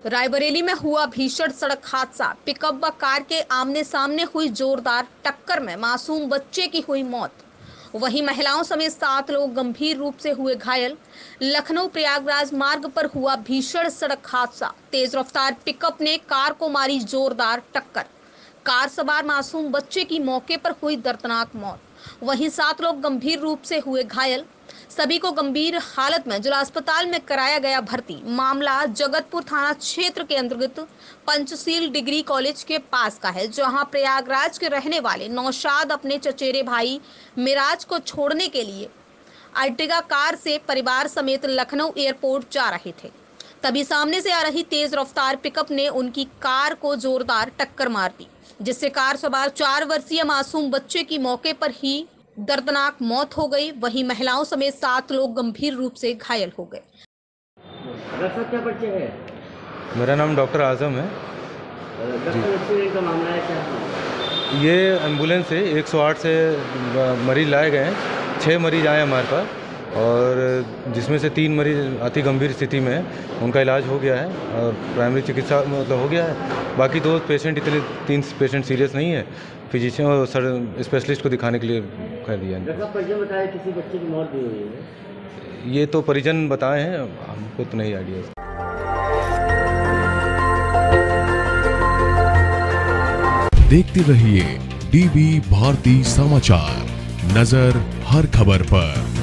रायबरेली में हुआ भीषण सड़क हादसा। पिकअप व कार के आमने सामने हुई जोरदार टक्कर में मासूम बच्चे की हुई मौत। वहीं महिलाओं समेत 7 लोग गंभीर रूप से हुए घायल। लखनऊ प्रयागराज मार्ग पर हुआ भीषण सड़क हादसा। तेज रफ्तार पिकअप ने कार को मारी जोरदार टक्कर। कार सवार मासूम बच्चे की मौके पर हुई दर्दनाक मौत। वहीं 7 लोग गंभीर रूप से हुए घायल। सभी को गंभीर हालत में जिला अस्पताल में कराया गया भर्ती। मामला जगतपुर थाना क्षेत्र के अंतर्गत पंचशील डिग्री कॉलेज के पास का है, जहां प्रयागराज के रहने वाले नौशाद अपने चचेरे भाई मिराज को छोड़ने के लिए अर्टिगा कार से परिवार समेत लखनऊ एयरपोर्ट जा रहे थे। तभी सामने से आ रही तेज रफ्तार पिकअप ने उनकी कार को जोरदार टक्कर मार दी, जिससे कार सवार 4 वर्षीय मासूम बच्चे की मौके पर ही दर्दनाक मौत हो गई। वहीं महिलाओं समेत 7 लोग गंभीर रूप से घायल हो गए। क्या बच्चे हैं? मेरा नाम डॉक्टर आजम है। एक्सीडेंट का मामला है क्या? ये एम्बुलेंस से 108 से मरीज़ लाए गए हैं। 6 मरीज़ आए हमारे पास और जिसमें से 3 मरीज़ अति गंभीर स्थिति में हैं। उनका इलाज हो गया है और प्राइमरी चिकित्सा मतलब हो गया है। बाकी 2 पेशेंट इतने 3 पेशेंट सीरियस नहीं है। फिजिशियन और स्पेशलिस्ट को दिखाने के लिए कह दिया है। परिजन बताया किसी बच्चे की मौत भी हुई है? ये तो परिजन बताए हैं, हमको तो नहीं आइडिया। देखते रहिए डीबी भारती समाचार, नजर हर खबर पर।